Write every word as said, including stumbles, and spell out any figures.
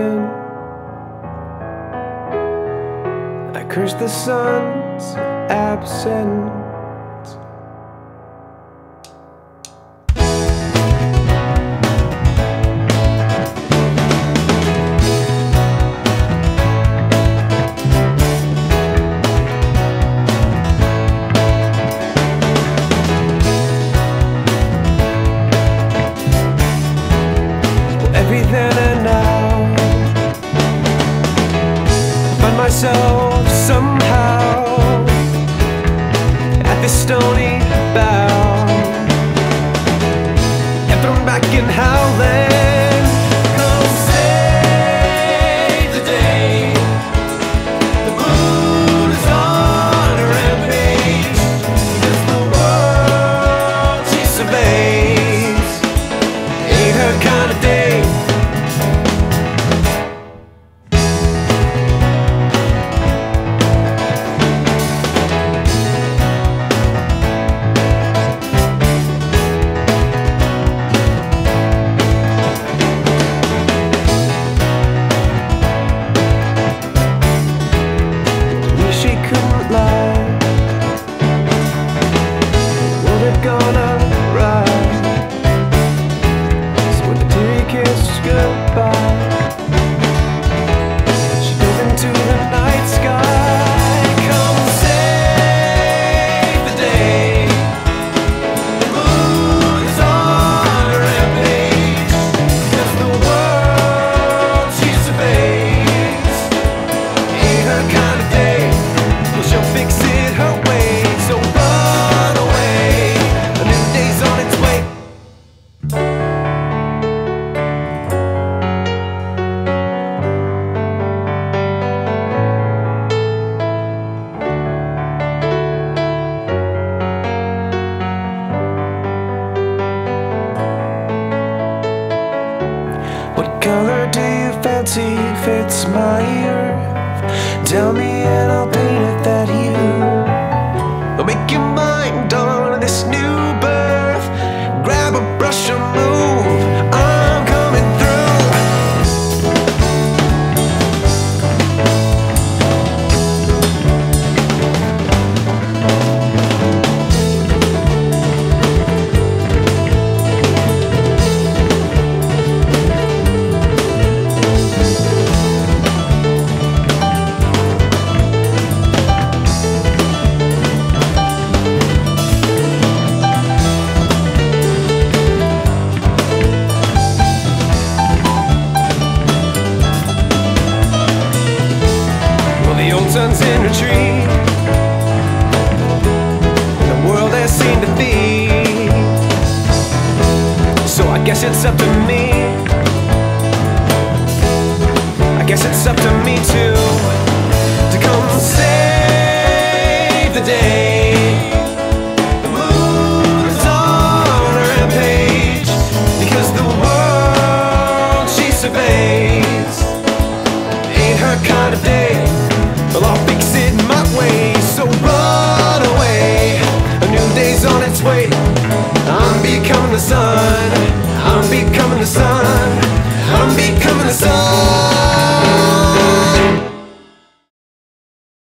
heaven. I curse the sun's absence. Myself somehow at this stony bound and thrown back in howling. Come save the day. The moon is on a rampage. It's the world she surveys. Ain't her kind of day. What color do you fancy fits my earth? Tell me and I'll paint it that hue. I'll make your mind on this new birth. Grab a brush and move. I'm coming sun's in retreat. The world has seen defeat. So I guess it's up to me. I guess it's up to me to